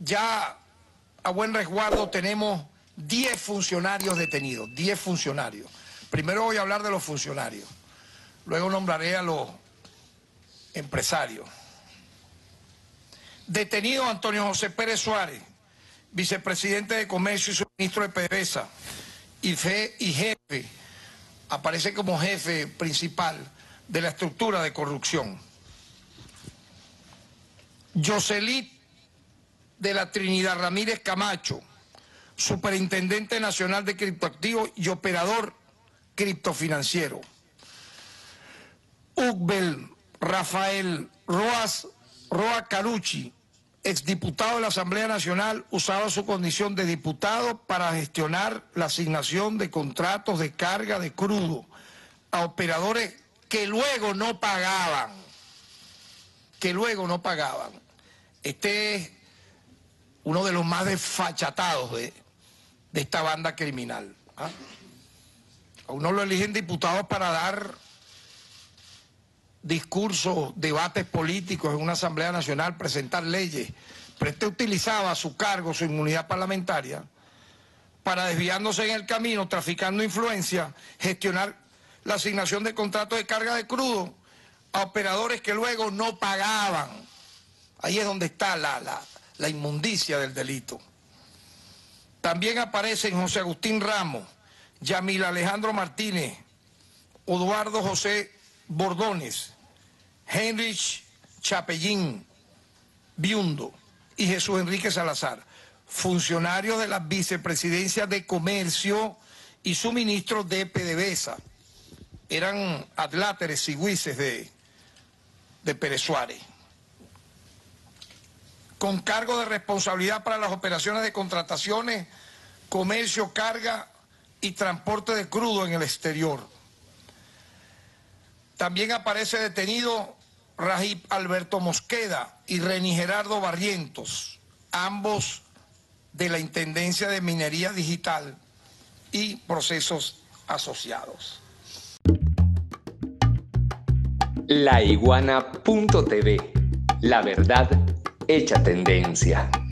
ya a buen resguardo tenemos 10 funcionarios detenidos, 10 funcionarios. Primero voy a hablar de los funcionarios, luego nombraré a los empresarios. Detenido Antonio José Pérez Suárez, vicepresidente de Comercio y suministro de PDVSA y jefe, aparece como jefe principal de la estructura de corrupción. Yoselit de la Trinidad Ramírez Camacho, superintendente nacional de criptoactivos y operador criptofinanciero. Ugbel Rafael Roa Carucci, exdiputado de la Asamblea Nacional, usaba su condición de diputado para gestionar la asignación de contratos de carga de crudo a operadores que luego no pagaban. Este es uno de los más desfachatados de esta banda criminal. A uno lo eligen diputado para dar discursos, debates políticos en una Asamblea Nacional, presentar leyes, pero este utilizaba su cargo, su inmunidad parlamentaria, para, desviándose en el camino, traficando influencia, gestionar la asignación de contratos de carga de crudo a operadores que luego no pagaban. Ahí es donde está la inmundicia del delito. También aparecen José Agustín Ramos, Yamil Alejandro Martínez, Eduardo José Bordones, Heinrich Chapellín Biundo y Jesús Enrique Salazar, funcionarios de las vicepresidencias de Comercio y suministro de PDVSA. Eran adláteres sigüices de Pérez Suárez, con cargo de responsabilidad para las operaciones de contrataciones, comercio, carga y transporte de crudo en el exterior. También aparece detenido Rajib Alberto Mosqueda y Reni Gerardo Barrientos, ambos de la Intendencia de Minería Digital y procesos asociados. Laiguana.tv, la verdad hecha tendencia.